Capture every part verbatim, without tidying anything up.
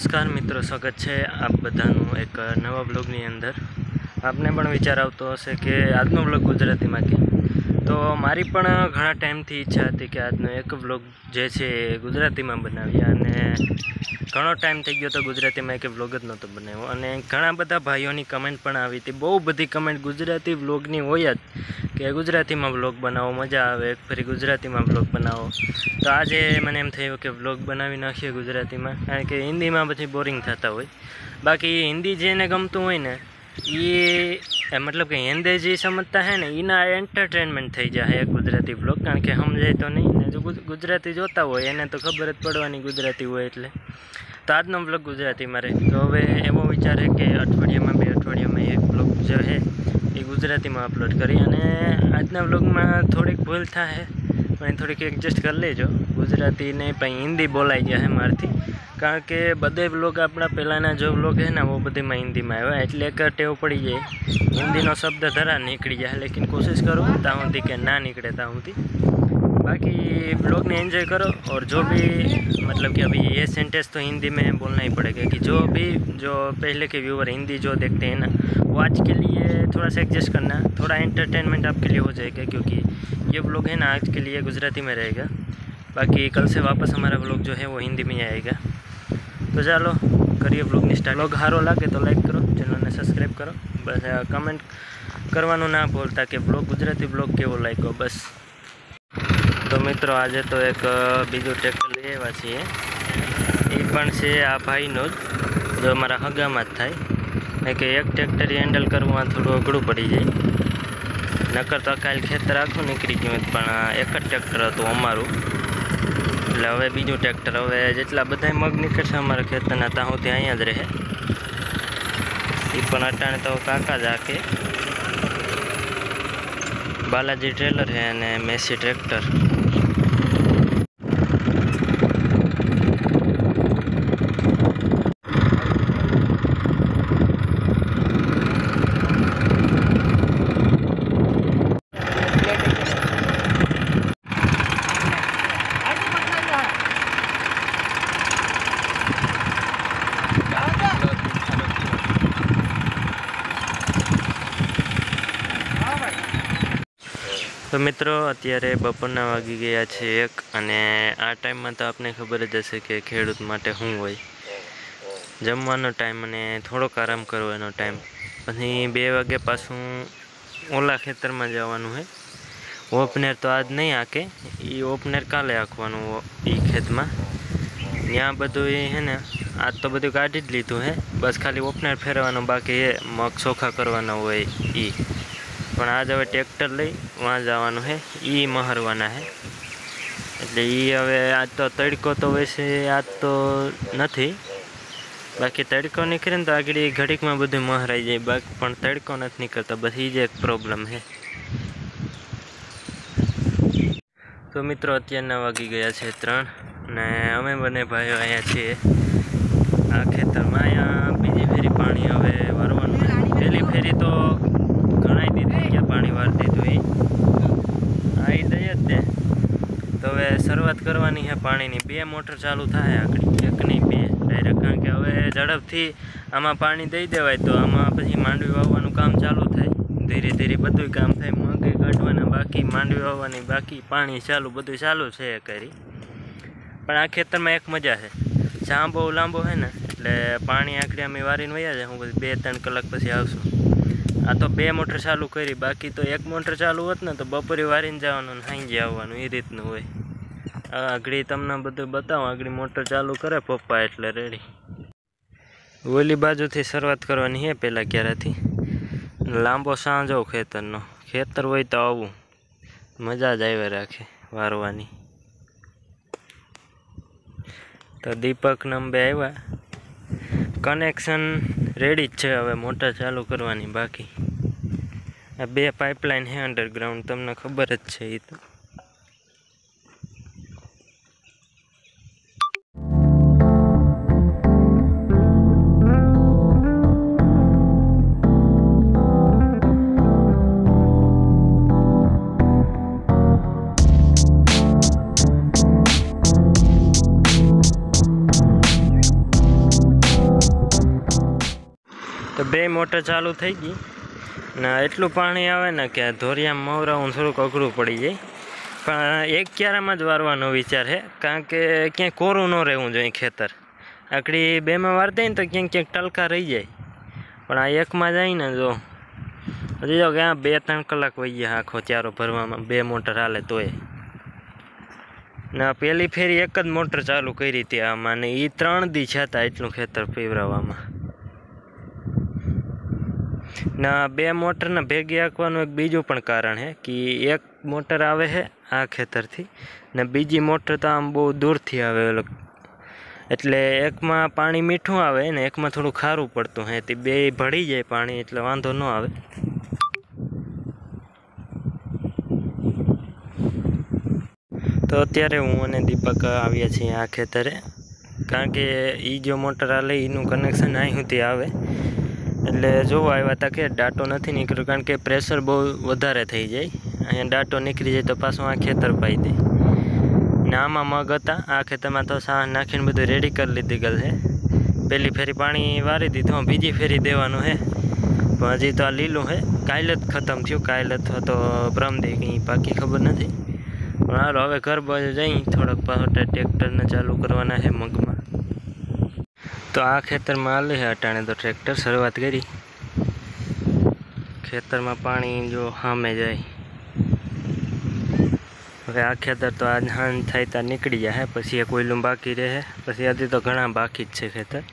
નમસ્કાર મિત્રો, સ્વાગત છે આપ બધાનું એક નવા બ્લોગની અંદર। આપને પણ વિચાર આવતો હશે કે આજનો બ્લોગ ગુજરાતીમાં કે તો મારી પણ ઘણા ટાઈમથી ઈચ્છા હતી કે આજનો એક બ્લોગ જે છે એ ગુજરાતીમાં બનાવીએ, અને ઘણો ટાઈમ થઈ ગયો તો ગુજરાતીમાં એક બ્લોગ જ નહોતો બનાવ્યો। અને ઘણા બધા ભાઈઓની કમેન્ટ પણ આવી હતી, બહુ બધી કમેન્ટ ગુજરાતી બ્લોગની હોય જ કે ગુજરાતીમાં બ્લોગ બનાવો, મજા આવે, એક ફરી ગુજરાતીમાં બ્લોગ બનાવો। તો આજે મને એમ થયું કે બ્લોગ બનાવી નાખીએ ગુજરાતીમાં, કારણ કે હિન્દીમાં પછી બોરિંગ થતા હોય। બાકી હિન્દી જેને ગમતું હોય ને એ मतलब કે હિન્દી જે સમજતા હે ને એના એન્ટરટેનમેન્ટ થઈ જાય એક ગુજરાતી બ્લોગ, કારણ કે સમજાય તો નહીં ને, જો ગુજરાતી જોતા હોય એને તો ખબર જ પડવાની ગુજરાતી હોય એટલે। તો આજનો બ્લોગ ગુજરાતીમાં રહે, તો હવે એવો વિચાર છે કે અઠવાડિયામાં બે અઠવાડિયામાં એક બ્લોગ જે છે એ ગુજરાતીમાં અપલોડ કરી। અને આજના બ્લોગમાં થોડીક ભૂલ થાય પણ થોડીક એડજસ્ટ કરી લેજો, ગુજરાતી નહીં પણ હિન્દી બોલાઈ જાય મારથી, કારણ કે બધે બ્લોગ આપણા પહેલાંના જો બ્લોગ છે ને वो બધીમાં હિન્દીમાં આવ્યા, એટલે એક ટેવ પડી જાય, हिंदी शब्द धरा निकली जाए, लेकिन कोशिश करो ताऊँ थी कि ना निकले ताऊँ थी। बाकी ब्लॉग ने एंजॉय करो, और जो भी मतलब कि अभी ये सेंटेंस तो हिंदी में बोलना ही पड़ेगा कि जो भी जो पहले के व्यूअर हिंदी जो देखते हैं ना, वो आज के लिए थोड़ा सा एडजस्ट करना, थोड़ा एंटरटेनमेंट आपके लिए हो जाएगा, क्योंकि ये ब्लॉग है ना आज के लिए गुजराती में रहेगा। बाकी कल से वापस हमारा ब्लॉग जो है वो हिंदी में ही आएगा। तो चलो करिए ब्लॉग स्टार्ट। ब्लॉग हारो लगे तो लाइक करो, चैनल ने सब्सक्राइब करो, बस कमेंट करवानो ना भूलता कि ब्लॉग गुजराती ब्लॉग केवो लाग्यो बस। तो मित्रों आज तो एक बीजू ट्रेक्टर लई आव्या छीए, ए पण छे आ भाईनो ज जो अमारा हगामां ज थाय कि एक ट्रेक्टर हेन्डल करवां थोडुं अघरूं पड़ी जाय, नकर तो काल खेतर आखुं निकળી गयुं, पण एक ज ट्रेक्टर हतुं अमारुं, એટલે હવે બીજું ટ્રેક્ટર, હવે જેટલા બધાય મગ નીકળશે અમારા ખેતરના ત્યાં સુધી અહીંયા જ રહે। એ પણ અટાણે તો કાકા જ આખે बालाजी ट्रेलर है અને મેસી ટ્રેક્ટર। तो मित्रों अत्यारे बपोरना वागी गया छे एक, अने आ टाइम में तो आपने खबर ज हशे कि खेडूत माटे शुं होय, जमवानो टाइम अने थोड़ोक आराम करवानो टाइम, पछी बे वागे पाछुं ओला खेतर में जवानुं है। ओपनेर तो आज नहीं आके, ई ओपनेर काले आखवानुं ई खेत में, त्यां बधुं ए है ने आज तो बधुं काढी ज लीधुं है, बस खाली ओपनेर फेरवानो बाकी है, मग सोखा करवाना होय ई। पण आज हवे ट्रेक्टर लई वहाँ जवानुं है, ई महरवाना है, एटले ई हवे आज तो तड़को तो वैसे आज तो नथी, बाकी तड़को निकळे ने तो आगळ घड़ीक में बधुं महराई जाय, बाकी पण तड़को नथी निकळतो, बस ई ज एक प्रॉब्लम है। तो मित्रों अत्यारना वागी गया छे त्रण, ने अमे बने भाईओ अहींया छीए आ खेतरमां। अहींया बीजी फेरी पाणी हवे वारवानुं है, पहेली फेरी तो घणाई दीधुं क्या पाणी वारी दीधुं ए आई दई ज दे। तो हवे शरूआत करवानी है पाणीनी, बे मोटर चालू थाय आकड़ी, एक नहीं बे डायरेक्ट, कारण के हवे झड़पथी आमां पाणी दई देवाय तो आमां पछी मांडवी वाववानुं काम चालू थाय, धीरे धीरे बधुंय काम थाय, मगे काढवाना बाकी, मांडवी वाववानी बाकी, पाणी चालू बधुंय चालू छे करी। पण आ खेतरमां एक मजा है, छां बहू लांबो है ने એટલે पाणी आकड़ी अमे वारीने वया जाय, हुं बधी बे त्रण कलाक पछी आवशुं। आ तो बे मोटर चालू करी, बाकी तो एक मोटर चालू होत ने तो बपोरे वारीने जवानुं ने सांजे आववानुं, ए रीतनुं होय। आगड़ी तमने बधुं बतावुं, आगड़ी मोटर चालू करे पप्पा एटले रेडी। ओली बाजुथी शरूआत करवानी है पहेला क्याराथी, लांबो सांजो खेतरनो, खेतर होय तो आवुं मजा ज आवे राखे वारवानी। तो दीपक ने अंबे आव्या, कनेक्शन रेडी ज छे, हवे मोटर चालू करवानी बाकी। आ बे पाइपलाइन है अंडरग्राउंड, तमने खबर ज छे। तो तो बे मोटर चालू थई गई ने एटलू पाणी आवे ने के धोरिया मवरावुं थोड़ुंक अघरू पड़ी जाय। पण एक क्यारामां ज वारवानो विचार है, कारण के क्यांय कोरू न रहेवुं जोईए खेतर। आकड़ी बे में वार दईए तो क्यांक क्यांक टलका रही जाए, पण आ एक में जाए ने जो हजी जो क्या बे त्रण कलाक वही गया आखो चारो भरवामां बे मोटर हाले तोय। ने पहली फेरी एक ज मोटर चालू करी थी आमां ने ई त्रण दी छता एटलुं खेतर पीवरावामां। ना बे मोटर ने भेगी हांकवानुं एक बीजुं पण कारण है कि एक मोटर आवे है आ खेतर थी ने बीजी मोटर तो आम बहुत दूर थी आवे, एटले एक में पाणी मीठुं आवे ने एक में थोड़ुं खारुं पड़तुं है, ते बे भળી जाए पाणी एटले वांधो न आवे। तो अत्यारे हूँ अने दीपक आव्या छीए आ खेतरे, कारण के ई जो मोटर आले ईनुं कनेक्शन અહીં સુધી आवे એટલે જોવા આવ્યા હતા કે ડાટો નથી નીકળ્યો, કારણ કે પ્રેશર બહુ વધારે થઈ જાય, અહીંયા ડાટો નીકળી જાય તો પાછું આ ખેતર પાઈ દે ને આમાં મગ હતા આ ખેતરમાં તો સાહ નાખીને બધું રેડી કરી લીધી ગયેલ છે। પહેલી ફેરી પાણી વારી દીધું, બીજી ફેરી દેવાનું છે પણ હજી તો આ લીલું છે, કાલે જ ખતમ થયું, કાલે અથવા તો પરમદી કંઈ પાકી ખબર નથી। પણ હાલો હવે ઘર બાજુ જઈ થોડોક પાછો ટ્રેક્ટરને ચાલુ કરવાના છે મગમાં। तो आ खेतर में आले है अटाणे तो ट्रेक्टर शुरुआत करी, खेतर में पानी जो सामे जाए। हवे आ खेतर तो आज हांज थाय तार निकली जाए, पछी एक कोयलू बाकी रहे, पछी हजी तो घणा बाकी ज छे खेतर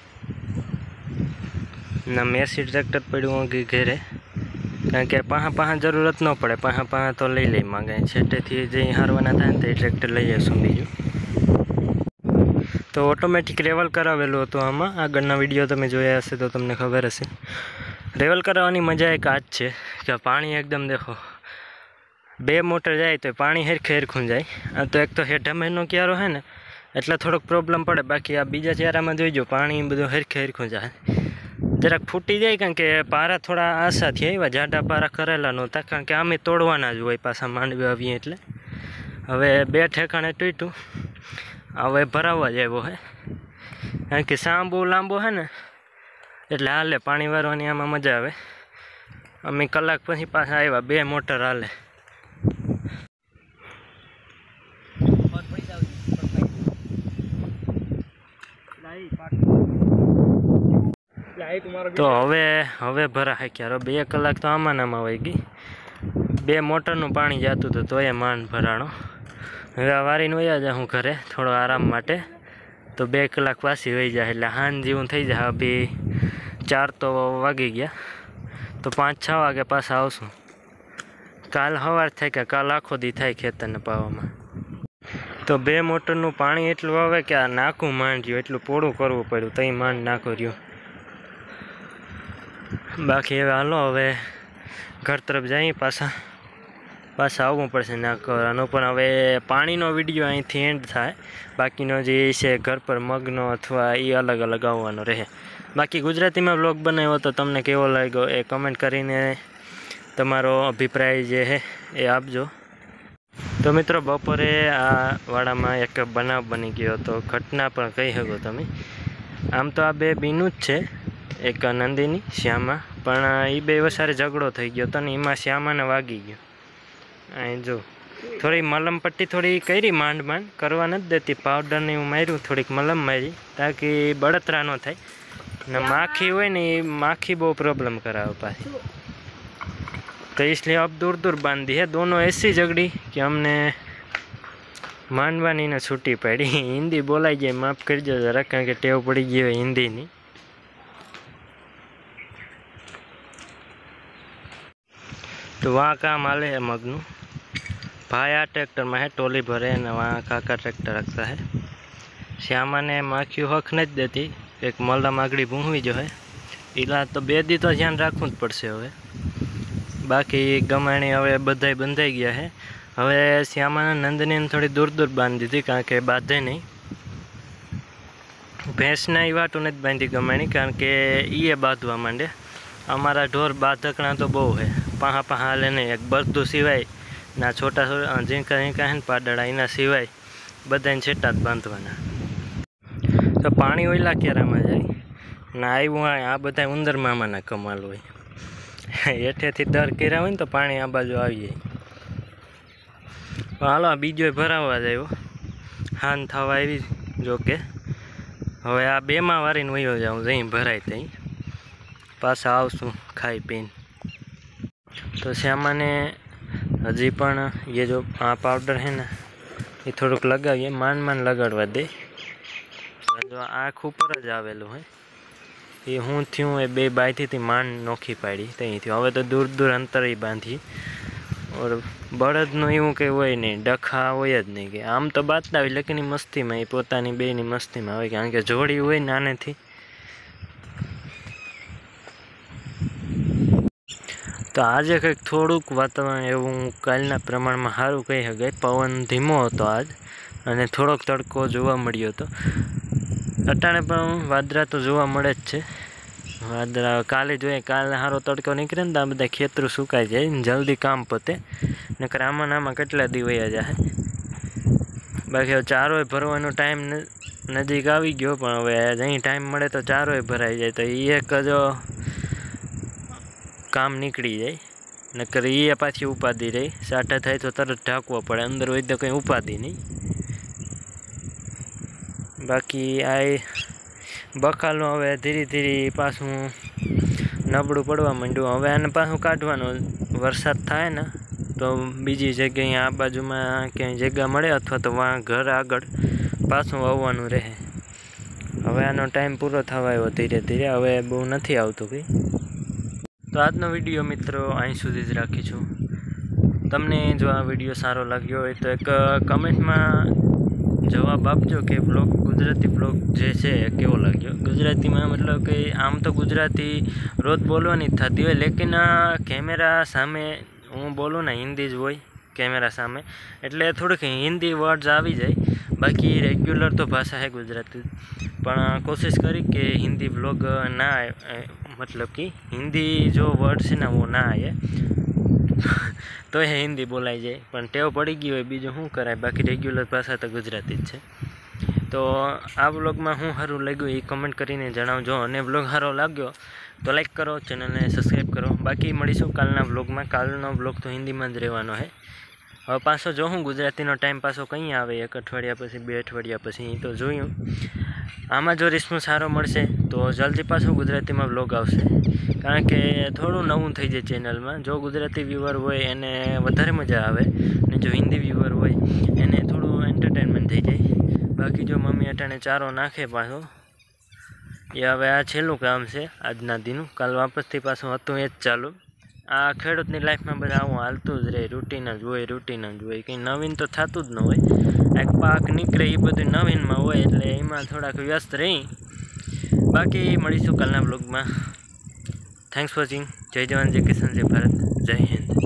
ना। मेसी ट्रेक्टर पड्युं अगी घेरे, कारण के पाहा पाहा जरूरत न पड़े, पाहा पाहा तो लई लई मांगे, छेटेथी जे हारवाना थाय ने ते ट्रेक्टर लई आवीशुं बीजुं। तो ऑटोमेटिक रेवल करावेलुं हतुं आमां, आगळना विडियो तमे जोया हशे तो तमने खबर हशे। रेवल कराववानी मजा एक आ ज छे के पाणी एकदम देखो बे मोटर जाए तो पाणी हेरखे हेरखुं जाए। आ तो एक तो हेठा महीनो क्यारो है ने एटले थोड़ोक प्रॉब्लम पड़े, बाकी आ बीजा चारामां जोईजो पाणी बधुं हेरखे हेरखुं जाए। जराक फूटी जाए कारण के पारा थोड़ा आशा थी एवा जाडा पारा करेला नहोता, कारण के आमे तोड़वाना ज होय पाछा मांडवी आवीए एटले। हवे बे ठेकाणे तूट्युं, हवे भरावा जेवो है, कारण के साम बहु लांबो है ने एटले हाले पाणी वारवानी आमां मजा आवे। अमे कलाक पछी पाछा आव्या, बे मोटर हाले। तो हवे हवे भरा है क्यारो बे कलाक तो आमां नामां वही गई, बे मोटरनुं पाणी जातुं तो तोय मान भराणो। हवे आ वारीने वया जाऊं घरे थोड़ो आराम माटे, तो बे कलाक पाછી वही जाए એટલે हांज जेवुं थई जाए। अभी चार तो वागी गया, तो पांच छ वागे पाछा आवशुं। काल सवार थाय के काल आखो दी थाय खेतरने पावामां। तो बे मोटरनुं पाणी एटલું આવે કે આ નાકું માંડ્યું, એટલું પોળું કરવું પડ્યું, તઈ માંડ નાખો રહ્યું। बाकी हवे हालो हवे घर तरफ जाई, पाछा पाछा आववुं पड़शे नाखवानो। पण हवे पाणीनो विडियो અહીંથી एंड थाय, बाकीनो जे छे घर पर मगनो अथवा ए अलग अलग आववानो रहे। बाकी गुजरातीमां व्लॉग बनाव्यो तो तमने केवो लाग्यो ए कमेंट करीने तमारो अभिप्राय जे है ए आपजो। तो मित्रों बपोरे आ वाड़ामां एक बनाव बनी गयो तो घटना पण कही शको तमे। आम तो आ बे बीनु ज छे, एक नंदिनी श्यामा, पण ए बे वसारे झगड़ो थई गयो तो एमां श्यामाने वागी गयो। અહીં જો થોડી મલમ પટ્ટી થોડી કરી માંડ માંડ કરવા નથી દેતી, પાવડર ને હું માર્યું, થોડીક મલમ મારી તાકી બળતરા ન થાય ને માખી હોય ને એ માખી બહુ प्रॉब्लम करावे पाછી, तो इसलिए अब दूर दूर बांध दी है। दोनों ऐसी झगड़ी कि हमने માંડવાની ને છૂટી પડી। हिंदी बोलाई जाए माफ करजो जरा, कारण के टेव पड़ी गई હોય हिंदीनी। तो वहाँ काम हाले है मगनू, भाई आ ट्रेक्टर में है टोली भरे ने वहाँ काका ट्रेक्टर रखता है। श्यामा ने माखियों हक नहीं देती, एक मल्ला मागड़ी भूंवी जो है इला तो बे दी तो ध्यान राखवू ज पड़शे। हवे बाकी गमाणी हवे बधाय बंधाई गया है। हवे श्यामा ने नंदनी ने थोड़ी दूर दूर बांध दीधी, कारण के बांधे नहीं। भैंसना ई वाटू नहीं बांधी गमाणी, कारण के ये बांधवा मांडे। अमारा ढोर बाधकना तो बहु है, पाहा पाहा हाले नहीं, एक बरदू सिवाय ना छोटा छोटा झींका झींका है पाडड़ा एना सिवाय बधाने छेटा ज बांधवाना। तो पाणी ओयला केरामां जाय ને આવ્યું આ બધા ઉંદર મામાના કમાલ હોય, હેઠેથી દર કર્યા હોય ને તો પાણી આ બાજુ આવી જાય. હાલો આ બીજો ભરાવા જ આવ્યો, હાન થવા આવી. જોકે હવે આ બેમાં વારીને વયો જાઉં, જઈ ભરાય ત્યાં પાછા આવશું ખાઈ પીને. તો શ્યામાને હજી પણ એ જો આ પાવડર છે ને એ થોડુંક લગાવીએ, માન માન લગાડવા દે. જો આંખ ઉપર જ આવેલું હોય એ હું થયું એ બે બાયથી માંડ નોખી પાડી ત્યાંથી. હવે તો દૂર દૂર અંતરે બાંધી. ઓર બળદનું એવું કંઈ હોય નહીં, ડખા હોય જ નહીં કે આમ તો બાતતા હોય, લેકિન એ મસ્તીમાં એ પોતાની બેની મસ્તીમાં હોય, કારણ કે જોડી હોય નાનેથી. તો આજે કંઈક થોડુંક વાતાવરણ એવું કાલના પ્રમાણમાં સારું કહી શકાય. પવન ધીમો હતો આજ અને થોડોક તડકો જોવા મળ્યો હતો. અટાણે પણ વાદળા તો જોવા મળે જ છે. વાદળા કાલે જોઈએ, કાલે સારો તડકો નીકળે ને તો આ બધા ખેતરું સુકાઈ જાય ને જલ્દી કામ પતે. નકર આમાં આમાં કેટલા દી વયા જાય. બાકી ચારોય ભરવાનો ટાઈમ નજીક આવી ગયો, પણ હવે અહીં ટાઈમ મળે તો ચારોય ભરાઈ જાય તો એ એક જ કામ નીકળી જાય. નકર એ પાછી ઉપાધિ રહી, સાટા થાય તો તરત ઢાંકવો પડે, અંદર હોય તો કંઈ ઉપાધિ નહીં. બાકી આ બકાલું હવે ધીરે ધીરે પાછું નબળું પડવા માંડ્યું. હવે આને પાછું કાઢવાનું, વરસાદ થાય ને તો બીજી જગ્યાએ આ બાજુમાં ક્યાંય જગ્યા મળે અથવા તો વાં ઘર આગળ પાછું વાવવાનું રહે. હવે આનો ટાઈમ પૂરો થવા આવ્યો ધીરે ધીરે, હવે બહુ નથી આવતું કંઈ. તો આજનો વિડીયો મિત્રો અહીં સુધી જ રાખીશું. તમને જો આ વિડીયો સારો લાગ્યો હોય તો એક કમેન્ટમાં જવાબ આપજો કે બ્લોગ ગુજરાતી બ્લોગ જે છે એ કેવો લાગ્યો. ગુજરાતીમાં મતલબ કે આમ તો ગુજરાતી રોજ બોલવાની જ થતી હોય, લેકિન કેમેરા સામે હું બોલું ને હિન્દી જ હોય કેમેરા સામે, એટલે થોડીક હિન્દી વર્ડ્સ આવી જાય. બાકી રેગ્યુલર તો ભાષા છે ગુજરાતી, પણ કોશિશ કરી કે हिंदी ब्लॉग ना आए, मतलब कि हिंदी जो वर्ड है ना वो ना आए तो ये हिंदी बोलाई जाए. પણ ટેવ પડી ગઈ હોય, બીજું શું કરાય. બાકી રેગ્યુલર ભાષા તો ગુજરાતી જ છે. તો આ બ્લોગમાં શું સારું લાગ્યું એ કમેન્ટ કરીને જણાવજો, અને બ્લોગ સારો લાગ્યો તો લાઈક કરો, ચેનલને સબસ્ક્રાઈબ કરો. બાકી મળીશું કાલના બ્લોગમાં. કાલનો બ્લોગ તો હિન્દીમાં જ રહેવાનો છે. હવે પાછો જો હું ગુજરાતીનો ટાઈમ પાછો કંઈ આવે, એક અઠવાડિયા પછી બે અઠવાડિયા પછી તો જોયું. આમાં જો રિસ્પોન્સ સારો મળશે તો જલ્દી પાછું ગુજરાતીમાં બ્લોગ આવશે, કારણ કે થોડું નવું થઈ જાય ચેનલમાં. જો ગુજરાતી વ્યૂવર હોય એને વધારે મજા આવે, ને જો હિન્દી વ્યૂવર હોય એને થોડું એન્ટરટેનમેન્ટ થઈ જાય. બાકી જો મમ્મી અટાણે ચારો નાખે પાછો, એ હવે આ છેલ્લું કામ છે આજના દીનું. કાલ વાપસથી પાછું હતું એ જ ચાલુ. આ ખેડૂતની લાઈફમાં બધા આવું હાલતું જ રહે, રૂટીન જ હોય, રૂટીન જ હોય, કંઈ નવીન તો થતું જ ન હોય. એક પાક નીકળે એ બધું નવીનમાં હોય, એટલે એમાં થોડાક વ્યસ્ત રહી. બાકી મળીશું કાલના બ્લોગમાં. Thanks for watching. જય જવાન, જય કિસાન, જય ભારત, જય હિન્દ.